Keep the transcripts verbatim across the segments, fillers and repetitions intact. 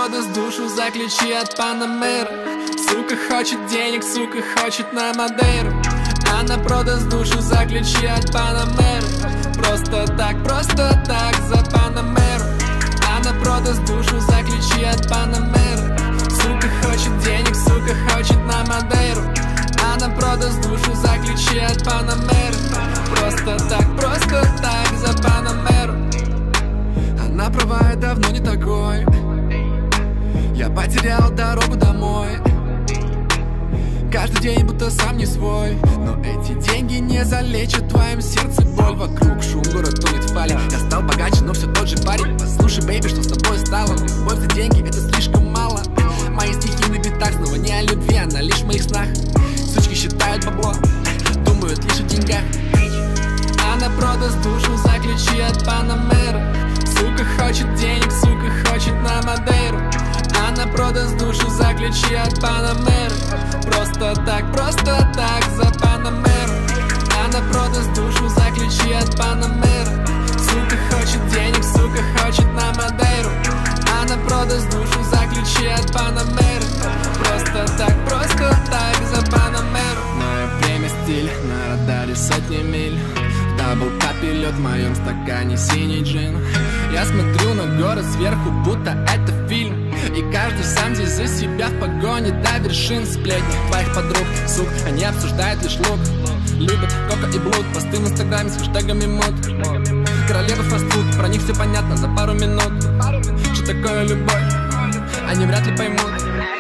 продаст душу за ключи от Панамеры. Сука хочет денег, сука хочет на Мадейру. Она продаст душу за ключи от Панамеры. Просто так, просто так за Панамеру. Она продаст душу за ключи от Панамеры. Сука хочет денег, сука хочет на Мадейру. Она продаст душу за ключи от Панамеры. Просто так, просто так за Панамеру. Она права, я давно не такой. Я потерял дорогу домой. Каждый день будто сам не свой. Но эти деньги не залечат в твоем сердце боль. Вокруг шум, город тонет в пале. Я стал богаче, но все тот же парень. Послушай, бэйби, что с тобой стало? Любовь за деньги, это слишком мало. Мои стихи на битах снова не о любви, она лишь в моих снах. Сучки считают бабло, думают лишь о деньгах. Она продаст душу за ключи от Панамеры. Сука хочет денег, сука хочет на Мадейру. Она продаст душу за ключи от Панамеры. Просто так, просто так за Панамеру. Она продаст душу за ключи от Панамеры. Сука хочет денег, сука хочет на Мадейру. Она продаст душу за ключи от Панамеры. Просто так, просто так за Панамеру. Мое время стиль, на радаре сотни миль. Дабл капи лед в моем стакане синий джин. Я смотрю на город сверху, будто это фильм. И каждый сам здесь за себя в погоне до вершин. Сплетни твоих подруг, сук, они обсуждают лишь лук. Любят кока и блуд, посты в инстаграме с хэштегами мод. Королева фастфуд, про них все понятно за пару минут. Что такое любовь, они вряд ли поймут.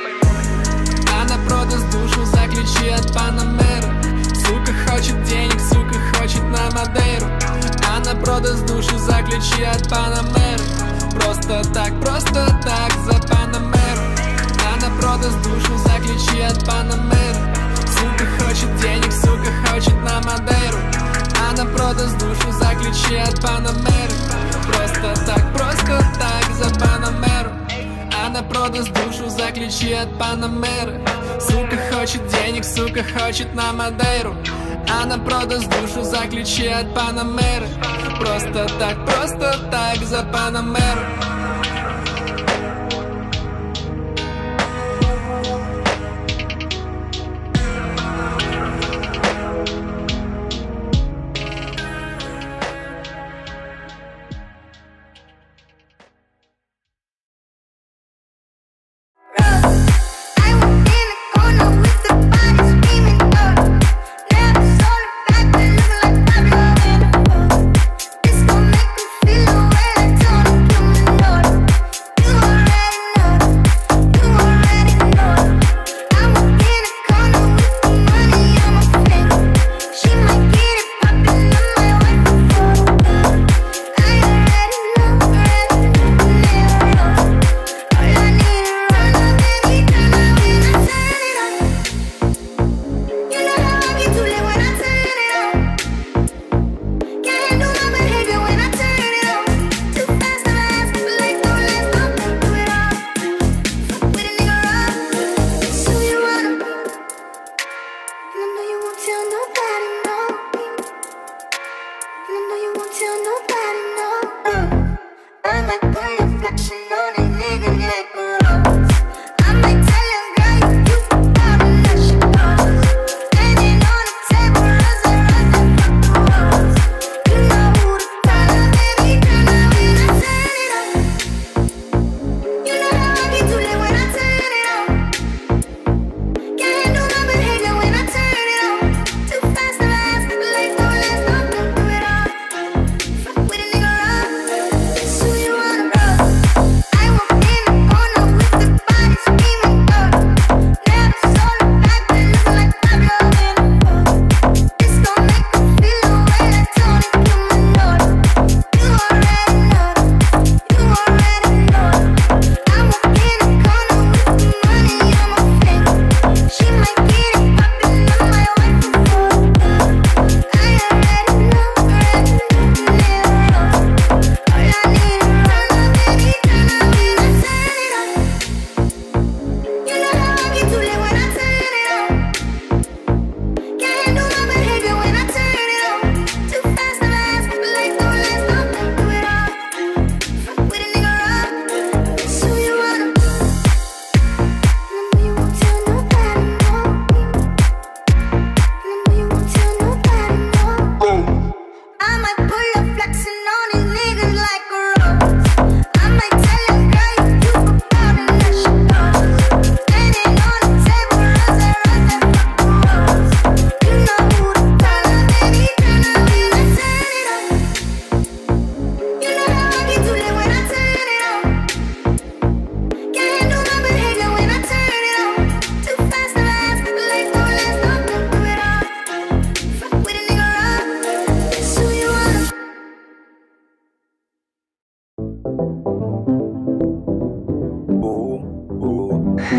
Она продаст душу за ключи от Панамеры. Сука хочет денег, сука хочет на Мадейру. Она продаст душу за ключи от Панамеры. Просто так, просто так за Панамеру. Она продаст душу за ключи от Панамеры. Сука хочет денег, сука хочет на Мадейру. Она продаст душу за ключи от Панамеры. Просто так, просто так за Панамеру. Она продаст душу за ключи от Панамеры. Сука хочет денег, сука хочет на Мадейру. Она продаст душу за ключи от Панамеры. Просто так, просто так за Панамеру. This gon' make me feel the way I don't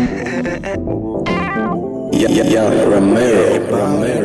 Yeah, yeah, yeah, Romero, Romero.